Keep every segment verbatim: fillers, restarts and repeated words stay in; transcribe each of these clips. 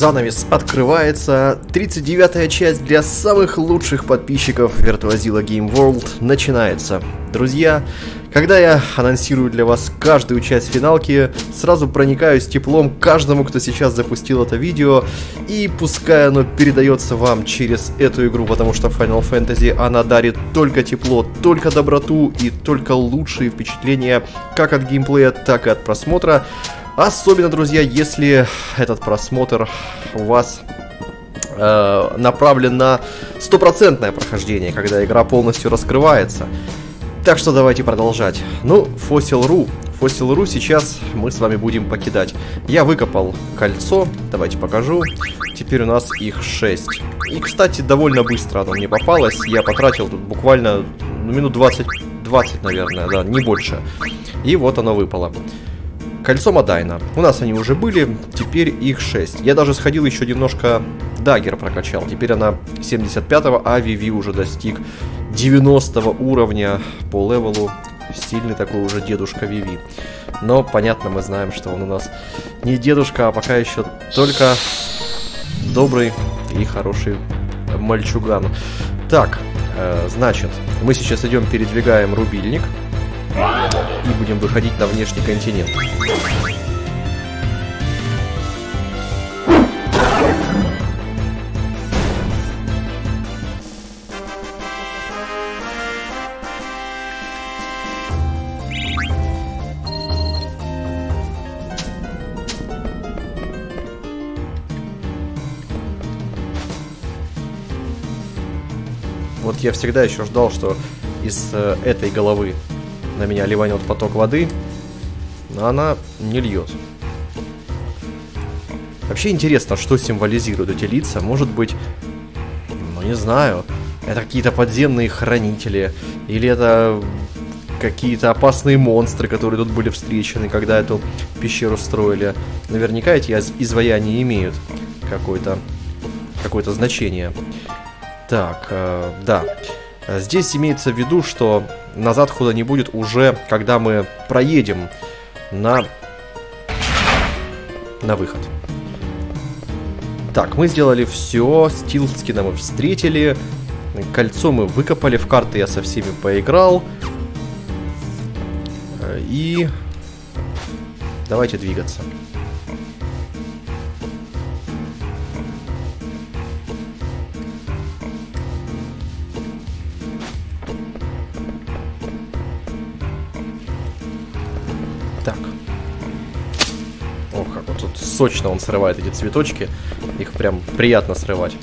Занавес открывается. тридцать девятая часть для самых лучших подписчиков Виртуозила Game World начинается. Друзья, когда я анонсирую для вас каждую часть финалки, сразу проникаюсь теплом каждому, кто сейчас запустил это видео. И пускай оно передается вам через эту игру, потому что Final Fantasy она дарит только тепло, только доброту и только лучшие впечатления как от геймплея, так и от просмотра. Особенно, друзья, если этот просмотр у вас э, направлен на стопроцентное прохождение, когда игра полностью раскрывается. Так что давайте продолжать. Ну, Fossil.ru. Fossil.ru сейчас мы с вами будем покидать. Я выкопал кольцо, давайте покажу. Теперь у нас их шесть. И, кстати, довольно быстро оно мне попалось. Я потратил тут буквально ну, минут двадцать, двадцать, наверное, да, не больше. И вот оно выпало. Кольцо Модайна. У нас они уже были, теперь их шесть. Я даже сходил еще немножко дагер прокачал. Теперь она семьдесят пятого, а Виви уже достиг девяностого уровня по левелу. Стильный такой уже дедушка Виви. Но, понятно, мы знаем, что он у нас не дедушка, а пока еще только добрый и хороший мальчуган. Так, э, значит, мы сейчас идем, передвигаем рубильник. И будем выходить на внешний континент. Вот я всегда еще ждал, что из э, этой головы на меня ливанет поток воды, но она не льет. Вообще интересно, что символизируют эти лица. Может быть, ну не знаю, это какие-то подземные хранители, или это какие-то опасные монстры, которые тут были встречены, когда эту пещеру строили. Наверняка эти изваяния имеют какое-то какое-то значение. Так, э, да. Здесь имеется в виду, что назад хода не будет уже, когда мы проедем на, на выход. Так, мы сделали все. Стилскина мы встретили. Кольцо мы выкопали. В карты я со всеми поиграл. И давайте двигаться. Так. Ох, как вот тут сочно он срывает эти цветочки. Их прям приятно срывать.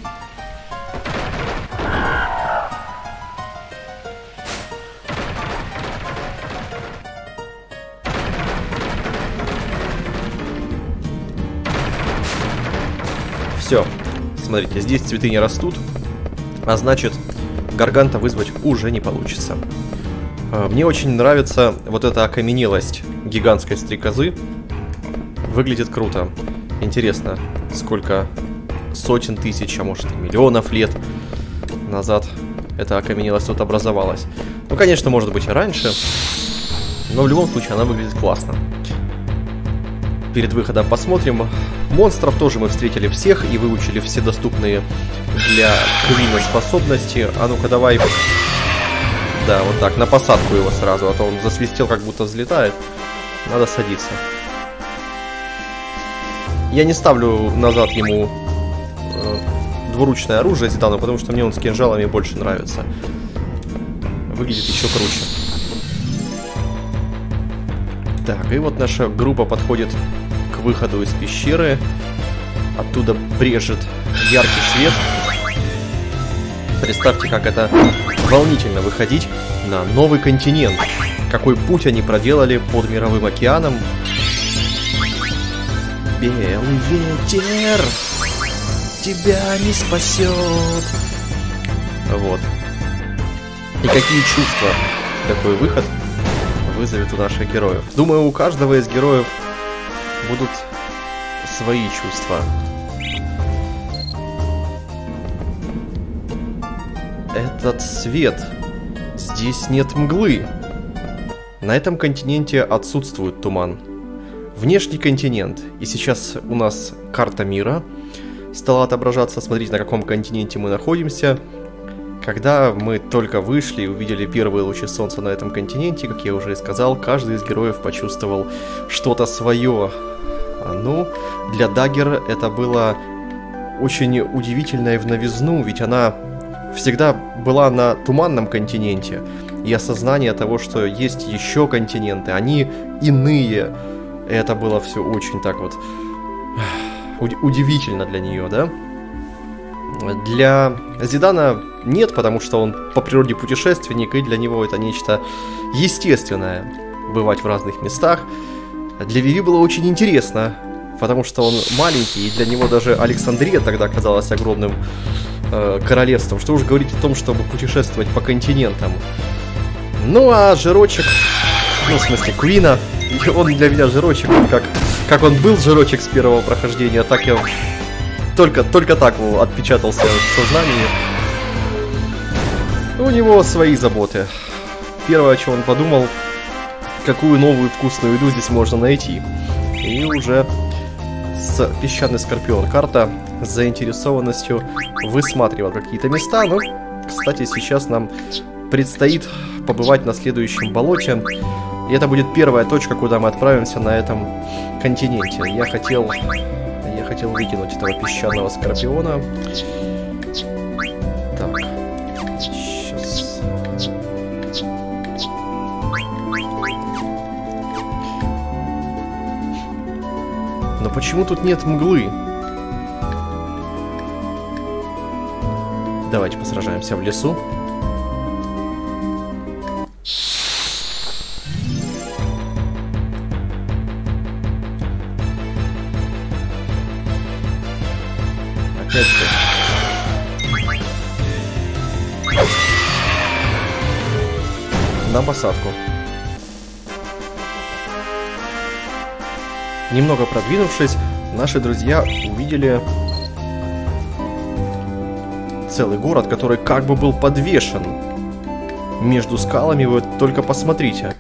Все. Смотрите, здесь цветы не растут. А значит, Гарганта вызвать уже не получится. Мне очень нравится вот эта окаменелость гигантской стрекозы. Выглядит круто. Интересно, сколько сотен тысяч, а может и миллионов лет назад эта окаменелость тут образовалась. Ну, конечно, может быть и раньше, но в любом случае она выглядит классно. Перед выходом посмотрим. Монстров тоже мы встретили всех и выучили все доступные для Квина способности. А ну-ка давай... Да, вот так, на посадку его сразу, а то он засвистел, как будто взлетает. Надо садиться. Я не ставлю назад ему э, двуручное оружие Зидану, потому что мне он с кинжалами больше нравится. Выглядит еще круче. Так, и вот наша группа подходит к выходу из пещеры. Оттуда брежет яркий свет. Представьте, как это волнительно выходить на новый континент. Какой путь они проделали под мировым океаном. Белый ветер тебя не спасет. Вот. И какие чувства такой выход вызовет у наших героев. Думаю, у каждого из героев будут свои чувства. Этот свет. Здесь нет мглы. На этом континенте отсутствует туман. Внешний континент. И сейчас у нас карта мира. стала отображаться. Смотрите, на каком континенте мы находимся. Когда мы только вышли и увидели первые лучи солнца на этом континенте, как я уже и сказал, каждый из героев почувствовал что-то свое. Ну, для Даггер это было очень удивительно и в новизну, ведь она всегда была на туманном континенте. И осознание того, что есть еще континенты, они иные, это было все очень так вот удивительно для нее, да? Для Зидана нет, потому что он по природе путешественник, и для него это нечто естественное, бывать в разных местах. Для Виви было очень интересно, потому что он маленький, и для него даже Александрия тогда казалась огромным э, королевством. Что уж говорить о том, чтобы путешествовать по континентам. Ну а Жирочек, ну в смысле Куина, он для меня Жирочек, как, как он был Жирочек с первого прохождения, так я... Только, только так отпечатался в сознании. У него свои заботы. Первое, о чем он подумал, какую новую вкусную еду здесь можно найти. И уже с песчаный скорпион карта с заинтересованностью высматривал какие-то места. Ну, кстати, сейчас нам предстоит побывать на следующем болоте. И это будет первая точка, куда мы отправимся на этом континенте. Я хотел... Я хотел выкинуть этого песчаного скорпиона. Так. Сейчас. Но почему тут нет мглы? Давайте посражаемся в лесу. На посадку. Немного продвинувшись, наши друзья увидели целый город, который как бы был подвешен между скалами. Вы только посмотрите.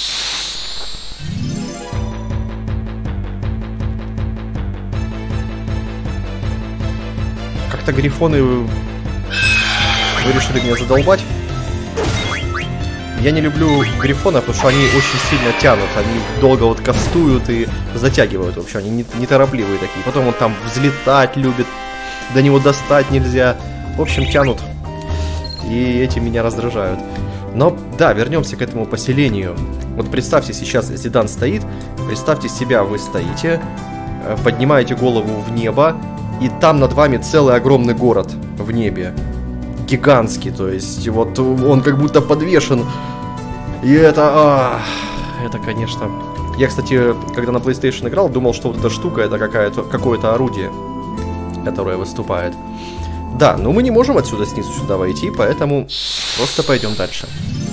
Как-то грифоны... Вы решили меня задолбать? Я не люблю грифонов, потому что они очень сильно тянут. Они долго вот кастуют и затягивают вообще. Они неторопливые такие. Потом он там взлетать любит. До него достать нельзя. В общем, тянут. И эти меня раздражают. Но да, вернемся к этому поселению. Вот представьте, сейчас Зидан стоит. Представьте себя, вы стоите. Поднимаете голову в небо. И там над вами целый огромный город в небе. Гигантский, то есть вот он как будто подвешен. И это... А, это, конечно... Я, кстати, когда на PlayStation играл, думал, что вот эта штука это какая-то, какое-то орудие, которое выступает. Да, но мы не можем отсюда снизу сюда войти, поэтому просто пойдем дальше.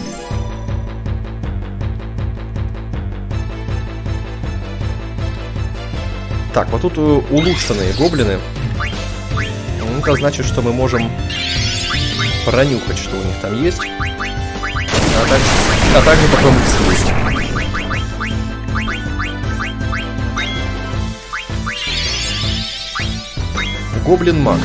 Так, вот тут улучшенные гоблины. Это значит, что мы можем пронюхать, что у них там есть. А также, а также потом их съесть. Гоблин-маг.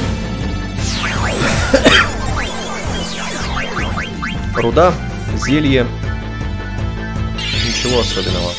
Руда, зелье. Ничего особенного.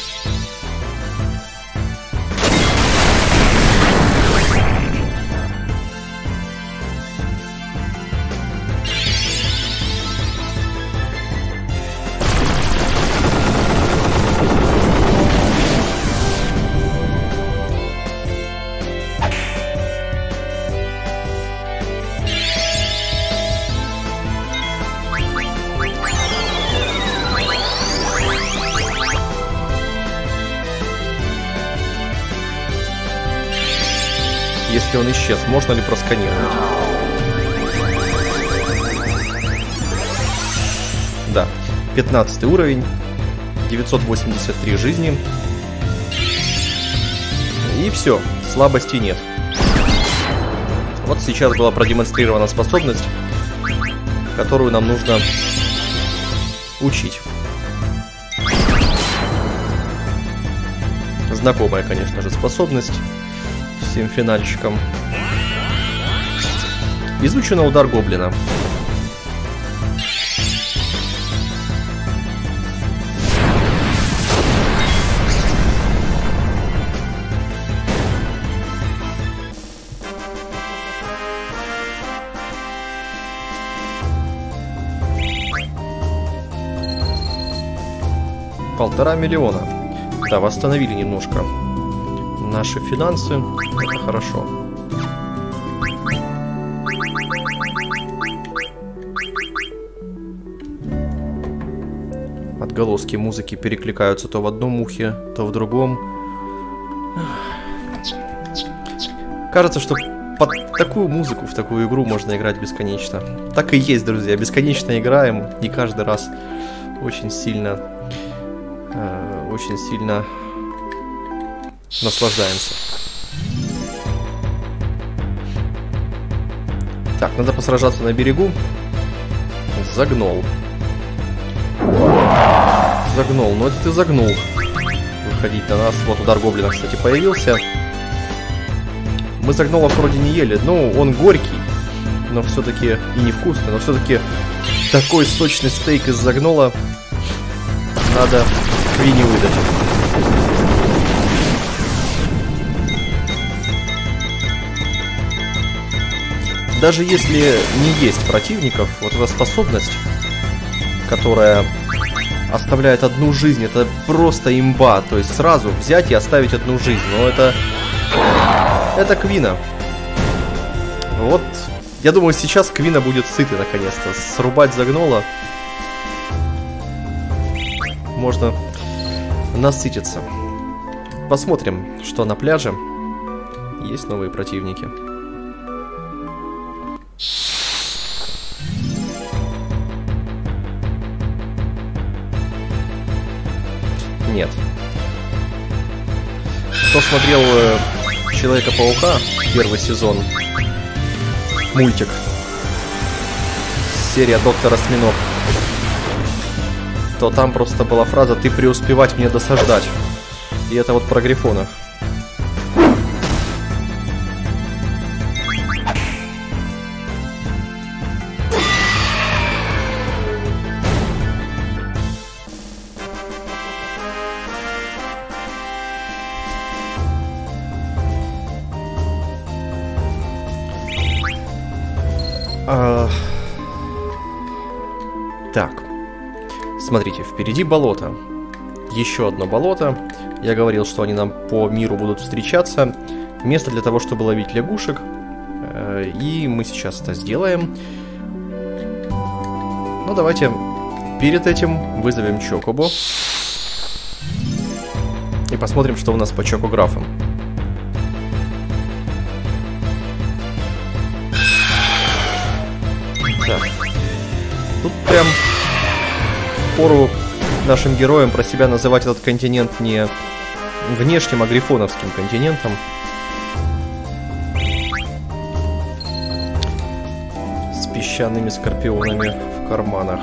Если он исчез, можно ли просканировать? Да, пятнадцатый уровень, девятьсот восемьдесят три жизни. И все, слабости нет. Вот сейчас была продемонстрирована способность, которую нам нужно учить. Знакомая, конечно же, способность всем финальщикам. Изучено удар гоблина. Полтора миллиона. Да, восстановили немножко наши финансы. Это хорошо. Отголоски музыки перекликаются то в одном ухе, то в другом. Кажется, что под такую музыку в такую игру можно играть бесконечно. Так и есть, друзья. Бесконечно играем и каждый раз очень сильно... Очень сильно наслаждаемся. Так, надо посражаться на берегу. Загнул. Загнул. Ну это ты загнул. Выходить на нас. Вот удар гоблина, кстати, появился. Мы загнулов вроде не ели. Ну, он горький, но все-таки и невкусный. Но все-таки такой сочный стейк из загнула надо Квине выдать. Даже если не есть противников, вот эта способность, которая оставляет одну жизнь, это просто имба. То есть сразу взять и оставить одну жизнь. Но это... Это Квина. Вот, я думаю, сейчас Квина будет сытой наконец-то. Срубать загнула. Можно... насытиться. Посмотрим, что на пляже. Есть новые противники. Нет. Кто смотрел Человека-паука, первый сезон, мультик, серия Доктор Осьминог, то там просто была фраза «ты преуспевать мне досаждать». И это вот про грифонов. А... Так. Смотрите, впереди болото. Еще одно болото. Я говорил, что они нам по миру будут встречаться. Место для того, чтобы ловить лягушек. И мы сейчас это сделаем. Ну, давайте перед этим вызовем Чокобо. И посмотрим, что у нас по чокографам. Так. Тут прям впору нашим героям про себя называть этот континент не внешним, а грифоновским континентом. С песчаными скорпионами в карманах.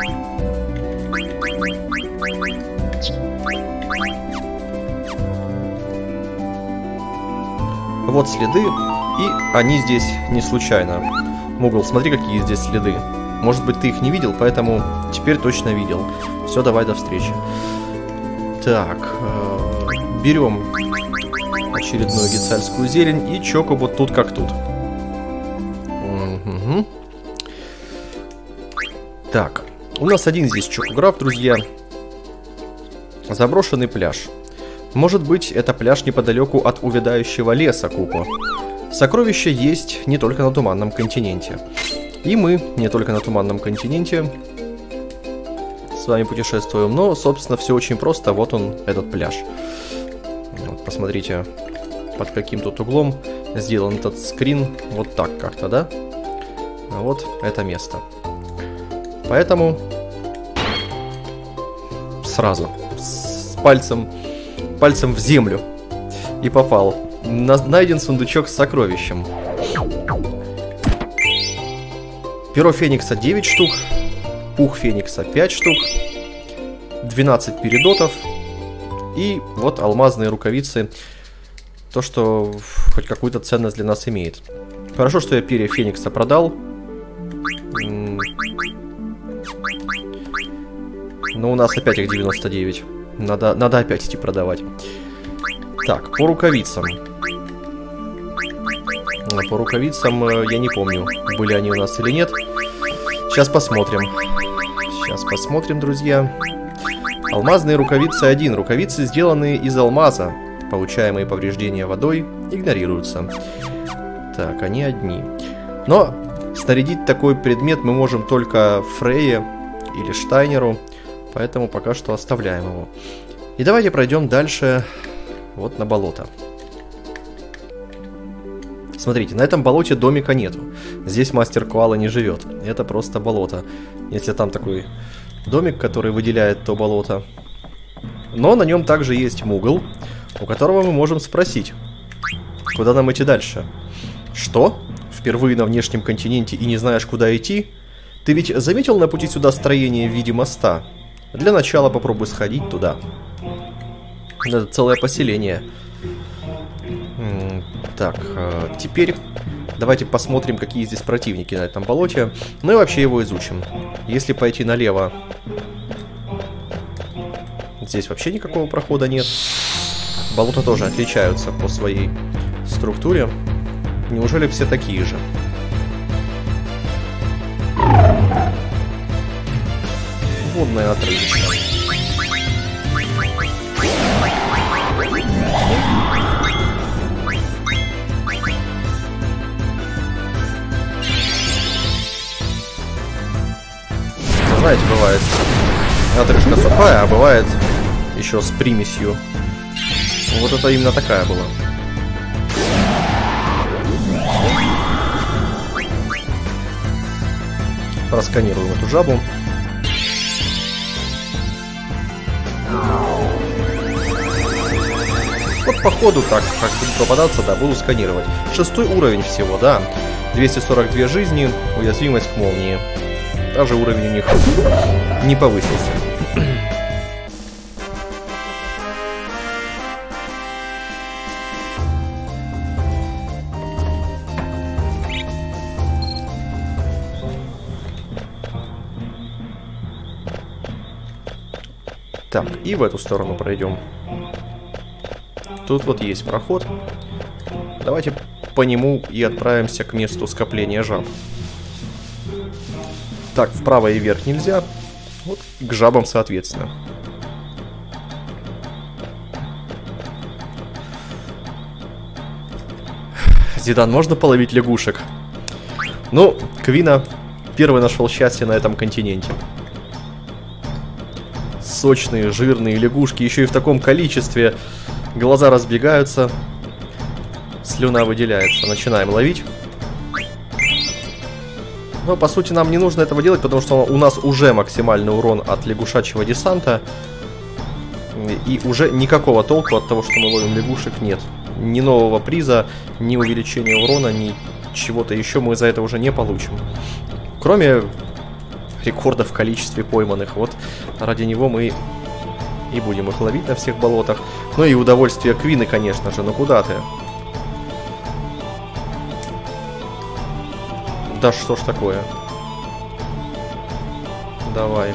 Вот следы, и они здесь не случайно. Мугл, смотри, какие здесь следы. Может быть, ты их не видел, поэтому теперь точно видел. Все, давай, до встречи. Так, э, берем очередную гицальскую зелень, и Чокобо тут как тут. Угу. Так, у нас один здесь чокограф, друзья. Заброшенный пляж. Может быть, это пляж неподалеку от увядающего леса, Купо. Сокровища есть не только на Туманном континенте. И мы не только на Туманном континенте с вами путешествуем. Но, собственно, все очень просто. Вот он, этот пляж. Вот, посмотрите, под каким тут углом сделан этот скрин. Вот так как-то, да? А вот это место. Поэтому сразу с пальцем, пальцем в землю и попал. Найден сундучок с сокровищем. Перо феникса девять штук. Пух феникса пять штук. двенадцать передотов. И вот алмазные рукавицы. То, что хоть какую-то ценность для нас имеет. Хорошо, что я перья Феникса продал. Но у нас опять их девяносто девять. Надо, надо опять идти продавать. Так, по рукавицам. По рукавицам я не помню, были они у нас или нет. Сейчас посмотрим. Сейчас посмотрим, друзья. Алмазные рукавицы один. Рукавицы, сделанные из алмаза. Получаемые повреждения водой игнорируются. Так, они одни. Но снарядить такой предмет мы можем только Фрейе или Штайнеру. Поэтому пока что оставляем его. И давайте пройдем дальше вот на болото. Смотрите, на этом болоте домика нету. Здесь мастер Коала не живет. Это просто болото. Если там такой домик, который выделяет то болото. Но на нем также есть мугл, у которого мы можем спросить, куда нам идти дальше. Что? Впервые на внешнем континенте и не знаешь, куда идти? Ты ведь заметил на пути сюда строение в виде моста? Для начала попробуй сходить туда. Это целое поселение. Так, теперь давайте посмотрим, какие здесь противники на этом болоте. Ну и вообще его изучим. Если пойти налево, здесь вообще никакого прохода нет. Болота тоже отличаются по своей структуре. Неужели все такие же? Водная отрывочка. Знаете, бывает отрыжка сухая, а бывает еще с примесью. Вот это именно такая была. Просканируем эту жабу. Вот по ходу так, как будет попадаться, да, буду сканировать. Шестой уровень всего, да. двести сорок две жизни, уязвимость к молнии. Даже уровень у них не повысился. Так, и в эту сторону пройдем. Тут вот есть проход. Давайте по нему и отправимся к месту скопления жаб. Так, вправо и вверх нельзя. Вот к жабам соответственно. Зидан, можно половить лягушек? Ну, Квина первый нашел счастье на этом континенте. Сочные, жирные лягушки, еще и в таком количестве. Глаза разбегаются. Слюна выделяется. Начинаем ловить. Но, по сути, нам не нужно этого делать, потому что у нас уже максимальный урон от лягушачьего десанта. И уже никакого толку от того, что мы ловим лягушек, нет. Ни нового приза, ни увеличения урона, ни чего-то еще мы за это уже не получим. Кроме рекорда в количестве пойманных. Вот ради него мы и будем их ловить на всех болотах. Ну и удовольствие Квины, конечно же. Ну куда ты? Да что ж такое? Давай.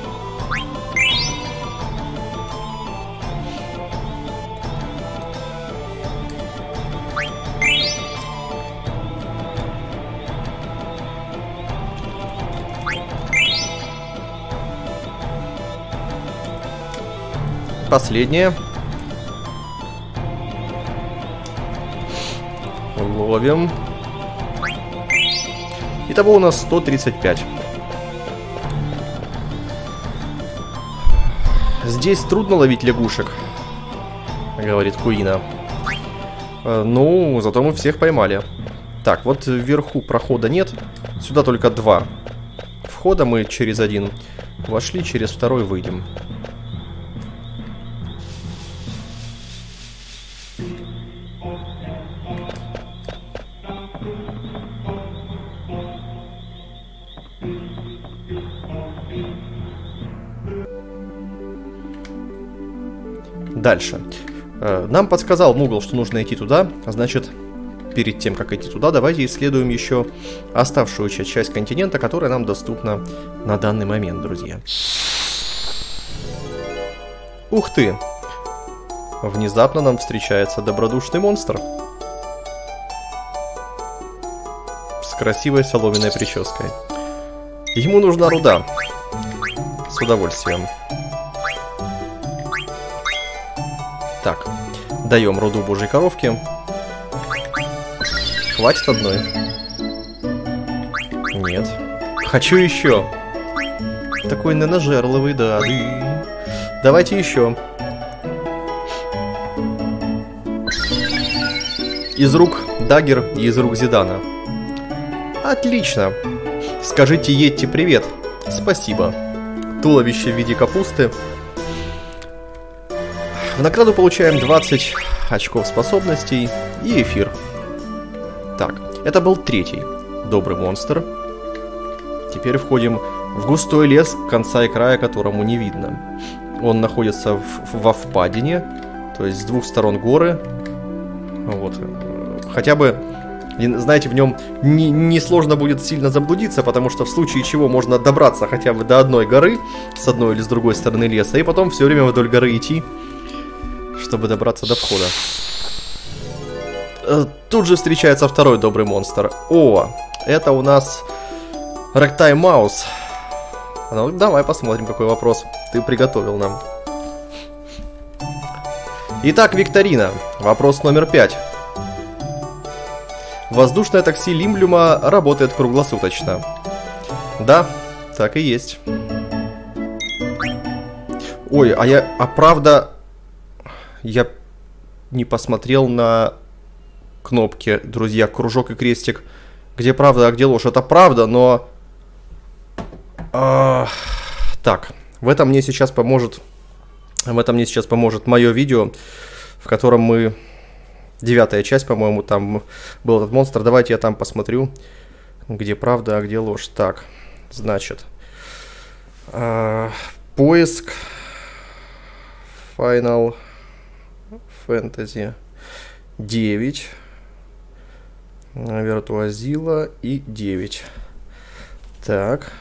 Последнее. Ловим. Итого у нас сто тридцать пять. Здесь трудно ловить лягушек, говорит Куина. Ну, зато мы всех поймали. Так, вот вверху прохода нет. Сюда только два входа. Мы через один вошли, через второй выйдем. Дальше. Нам подсказал Мугл, что нужно идти туда. Значит, перед тем, как идти туда, давайте исследуем еще оставшуюся часть континента, которая нам доступна на данный момент, друзья. Ух ты! Внезапно нам встречается добродушный монстр. С красивой соломенной прической. Ему нужна руда. С удовольствием. Так, даем руду божьей коровке. Хватит одной? Нет. Хочу еще. Такой ненажерливый, да. Давайте еще. Из рук Даггер и из рук Зидана. Отлично. Скажите Йетти привет. Спасибо. Туловище в виде капусты. В награду получаем двадцать очков способностей и эфир. Так, это был третий добрый монстр. Теперь входим в густой лес, конца и края которому не видно. Он находится в, во впадине, то есть с двух сторон горы. Вот. Хотя бы, знаете, в нем не, не сложно будет сильно заблудиться, потому что в случае чего можно добраться хотя бы до одной горы, с одной или с другой стороны леса, и потом все время вдоль горы идти, чтобы добраться до входа. Тут же встречается второй добрый монстр. О, это у нас Рэгтайм Маус. Ну, давай посмотрим, какой вопрос ты приготовил нам. Итак, викторина. Вопрос номер пять. Воздушное такси Лимблюма работает круглосуточно. Да, так и есть. Ой, а я... А правда... Я не посмотрел на кнопки, друзья, кружок и крестик. Где правда, а где ложь? Это правда, но... А... Так, в этом мне сейчас поможет... В этом мне сейчас поможет мое видео, в котором мы... Девятая часть, по-моему, там был этот монстр. Давайте я там посмотрю, где правда, а где ложь. Так, значит... А... Поиск... Final... Фэнтези девять, Виртуазила и девять. Так.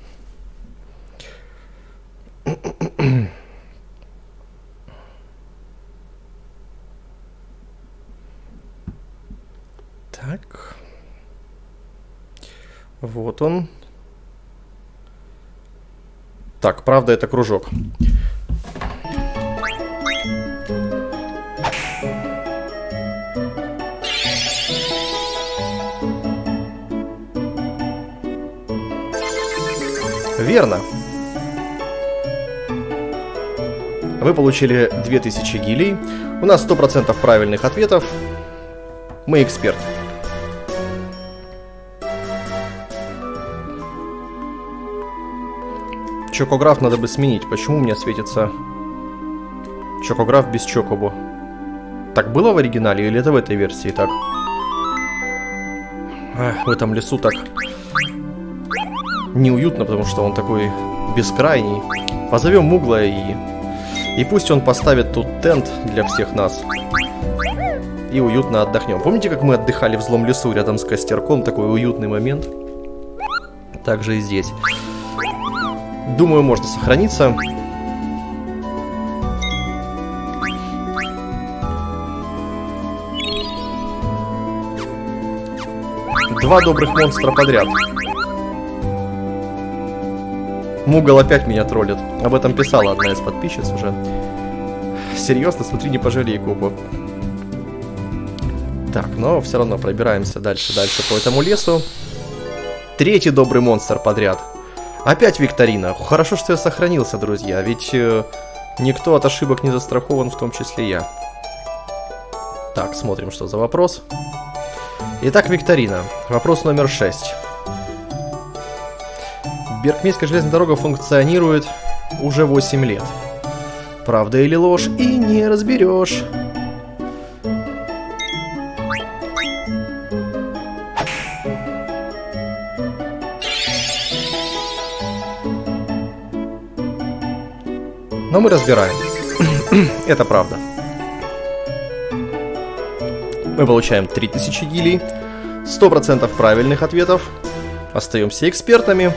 Так. Вот он. Так, правда, это кружок. Верно. Вы получили две тысячи гилей. У нас сто процентов правильных ответов. Мы эксперт. Чокограф надо бы сменить. Почему у меня светится Чокограф без Чокобо? Так было в оригинале или это в этой версии так? Эх, в этом лесу так неуютно, потому что он такой бескрайний. Позовем Мугла и... И пусть он поставит тут тент для всех нас. И уютно отдохнем. Помните, как мы отдыхали в злом лесу рядом с костерком? Такой уютный момент. Так же и здесь. Думаю, можно сохраниться. Два добрых монстра подряд. Мугл опять меня троллит. Об этом писала одна из подписчиц уже. Серьезно, смотри, не пожалей, Кубу. Так, но все равно пробираемся дальше, дальше по этому лесу. Третий добрый монстр подряд. Опять викторина. Хорошо, что я сохранился, друзья. Ведь э, никто от ошибок не застрахован, в том числе я. Так, смотрим, что за вопрос. Итак, викторина. Вопрос номер шесть. Бергмейская железная дорога функционирует уже восемь лет. Правда или ложь, и не разберешь. Но мы разбираем. Это правда. Мы получаем три тысячи гилей. сто процентов правильных ответов. Остаемся экспертами.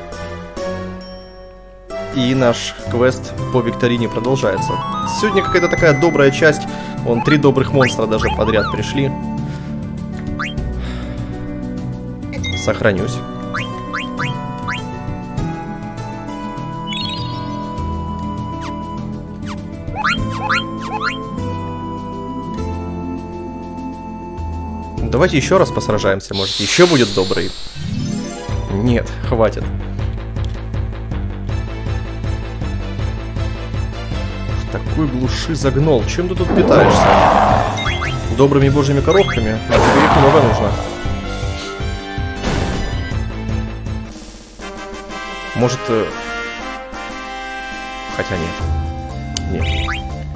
И наш квест по викторине продолжается. Сегодня какая-то такая добрая часть. Вон, три добрых монстра даже подряд пришли. Сохранюсь. Давайте еще раз посражаемся, может, еще будет добрый. Нет, хватит. В такой глуши загнул. Чем ты тут питаешься? Добрыми божьими коровками? А тебе их много нужно. Может... Хотя нет. Нет.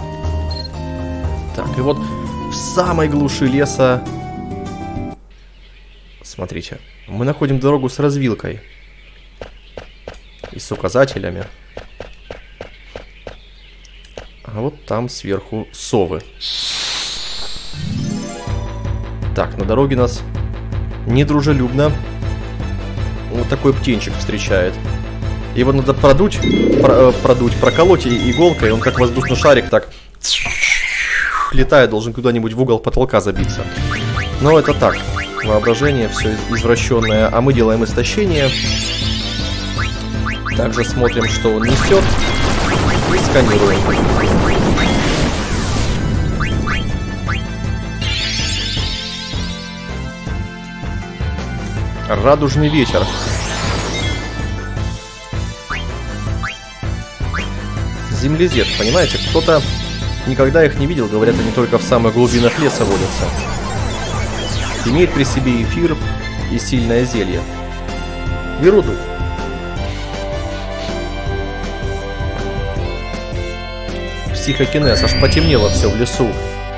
Так, и вот в самой глуши леса... Смотрите, мы находим дорогу с развилкой и с указателями. А вот там сверху совы. Так, на дороге нас недружелюбно вот такой птенчик встречает. Его надо продуть, про, продуть, проколоть иголкой, он как воздушный шарик так летает, должен куда-нибудь в угол потолка забиться. Но это так. Воображение все извращенное, а мы делаем истощение. Также смотрим, что он несет, и сканируем. Радужный ветер. Землезет, понимаете? Кто-то никогда их не видел, говорят, они только в самых глубинах леса водятся. Имеет при себе эфир и сильное зелье. И руду. Психокинез, аж потемнело все в лесу.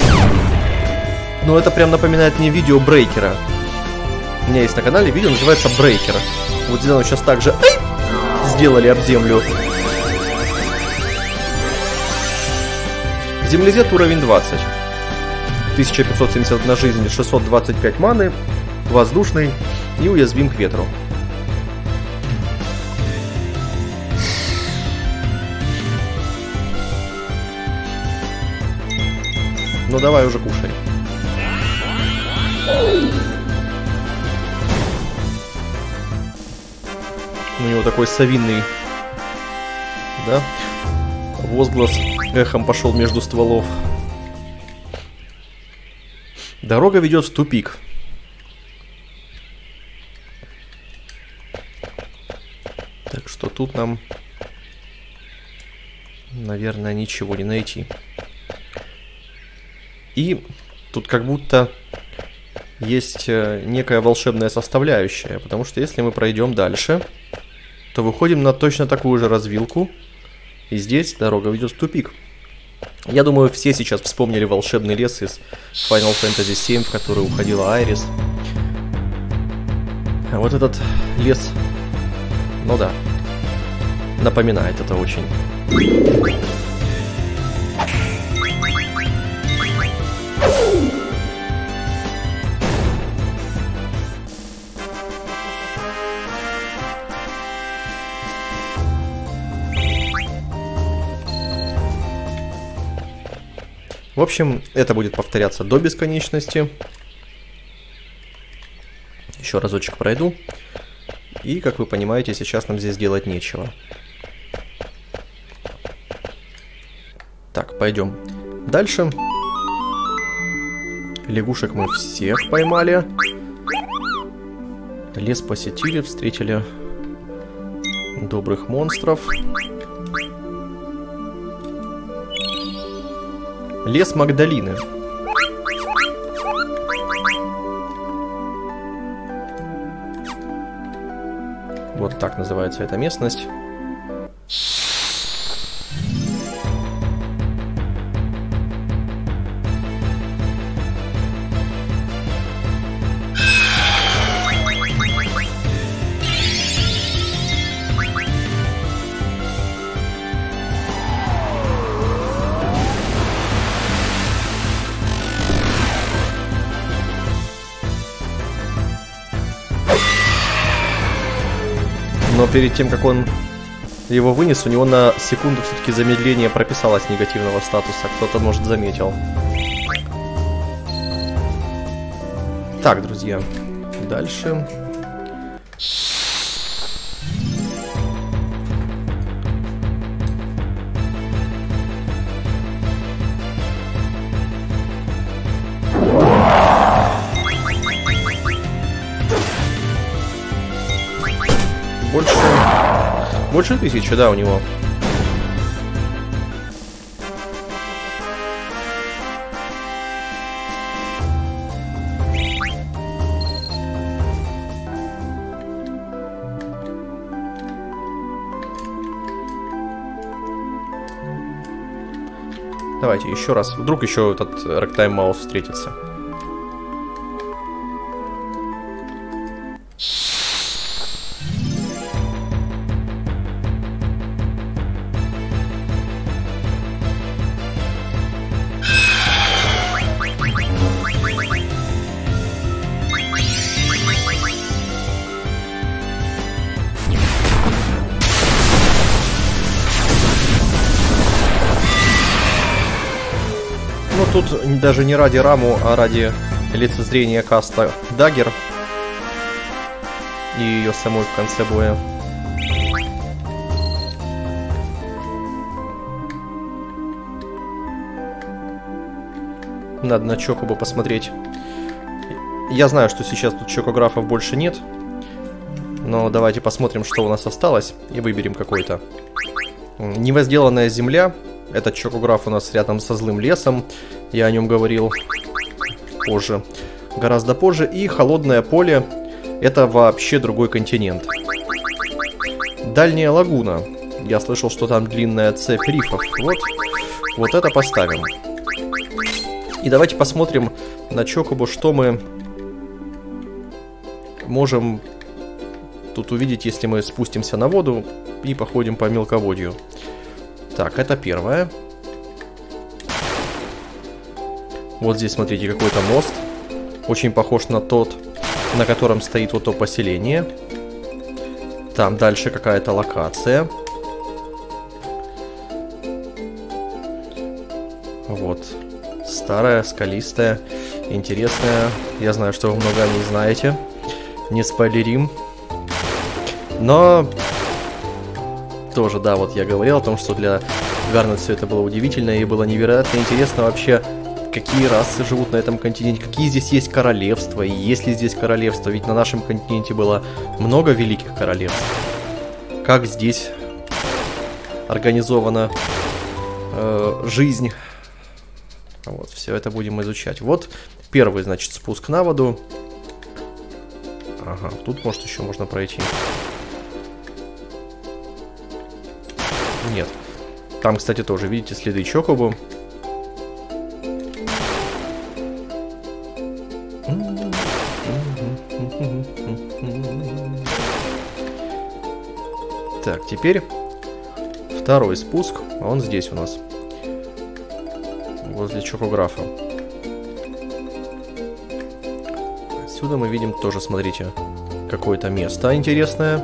Но это прям напоминает мне видео Брейкера. У меня есть на канале видео, называется Брейкер. Вот здесь оно сейчас так же сделали об землю. Землезет уровень двадцать. тысяча пятьсот семьдесят одна жизнь, шестьсот двадцать пять маны, воздушный и уязвим к ветру. Ну давай уже кушай. У него такой совиный, да, возглас эхом пошел между стволов. Дорога ведет в тупик. Так что тут нам, наверное, ничего не найти. И тут как будто есть некая волшебная составляющая. Потому что если мы пройдем дальше, то выходим на точно такую же развилку. И здесь дорога ведет в тупик. Я думаю, все сейчас вспомнили волшебный лес из Final Fantasy семь, в который уходила Айрис. А вот этот лес, ну да, напоминает это очень. В общем, это будет повторяться до бесконечности. Еще разочек пройду. И, как вы понимаете, сейчас нам здесь делать нечего. Так, пойдем дальше. Лягушек мы всех поймали. Лес посетили, встретили добрых монстров. Лес Магдалины. Вот так называется эта местность. Но перед тем, как он его вынес, у него на секунду все-таки замедление прописалось негативного статуса. Кто-то, может, заметил. Так, друзья. Дальше. Больше... Больше тысячи, да, у него. Давайте еще раз. Вдруг еще этот Ragtime Mouse встретится. Тут даже не ради раму, а ради лицезрения каста Даггер и ее самой в конце боя. Надо на Чокобо посмотреть. Я знаю, что сейчас тут чокографов больше нет, но давайте посмотрим, что у нас осталось, и выберем какой-то. Невозделанная земля. Этот чокограф у нас рядом со злым лесом. Я о нем говорил позже. Гораздо позже. И холодное поле. Это вообще другой континент. Дальняя лагуна. Я слышал, что там длинная цепь рифов. Вот, вот это поставим. И давайте посмотрим на Чокобо, что мы можем тут увидеть, если мы спустимся на воду и походим по мелководью. Так, это первое. Вот здесь, смотрите, какой-то мост. Очень похож на тот, на котором стоит вот то поселение. Там дальше какая-то локация. Вот. Старая, скалистая, интересная. Я знаю, что вы много о ней знаете. Не спойлерим. Но... Тоже, да, вот я говорил о том, что для Гарнет все это было удивительно и было невероятно интересно вообще, какие расы живут на этом континенте, какие здесь есть королевства, и есть ли здесь королевство, ведь на нашем континенте было много великих королевств. Как здесь организована э, жизнь. Вот, все это будем изучать. Вот первый, значит, спуск на воду. Ага, тут, может, еще можно пройти. Нет. Там, кстати, тоже, видите, следы Чокобо. Так, теперь второй спуск. Он здесь у нас. Возле чокографа. Отсюда мы видим тоже, смотрите, какое-то место интересное.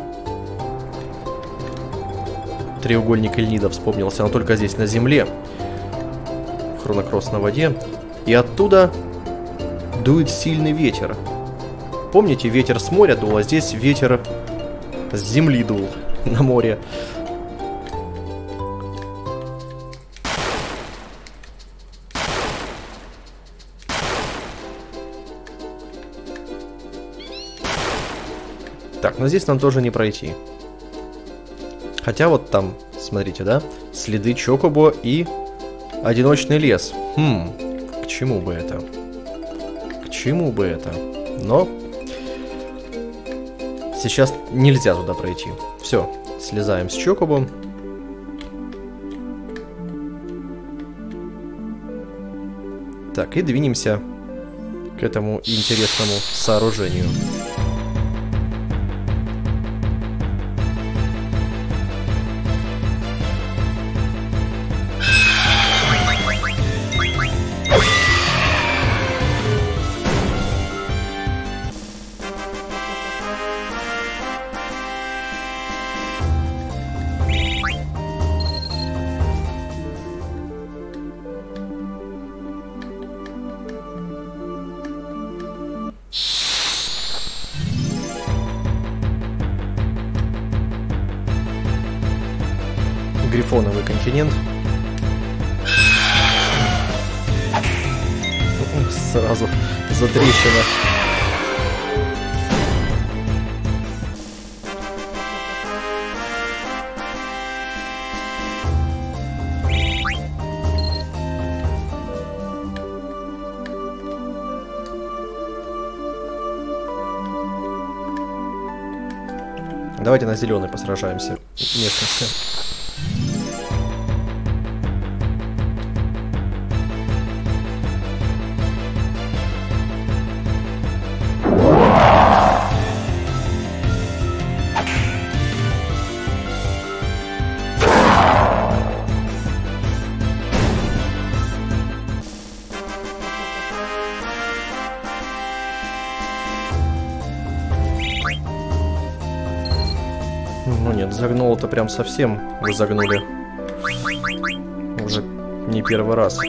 Треугольник Эльнида вспомнился, но только здесь, на земле. Хронокросс на воде. И оттуда дует сильный ветер. Помните, ветер с моря дул, а здесь ветер с земли дул на море. Так, но здесь нам тоже не пройти. Хотя вот там, смотрите, да, следы Чокобо и одиночный лес. Хм, к чему бы это? К чему бы это? Но сейчас нельзя туда пройти. Все, слезаем с Чокобо. Так, и двинемся к этому интересному сооружению. грифоновый континент. Сразу затрещина. Давайте на зеленый посражаемся местности. Ну нет, загнул-то прям совсем вы загнули. Уже не первый раз.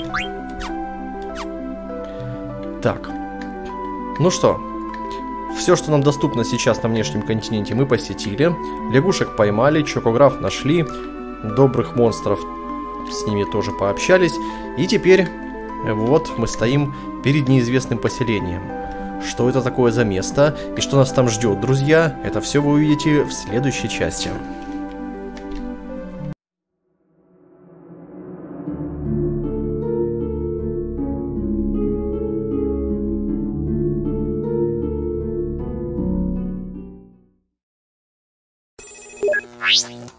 Так. Ну что, все, что нам доступно сейчас на внешнем континенте, мы посетили. Лягушек поймали, чокограф нашли. Добрых монстров, с ними тоже пообщались. И теперь вот мы стоим перед неизвестным поселением. Что это такое за место и что нас там ждет, друзья, это все вы увидите в следующей части. Right.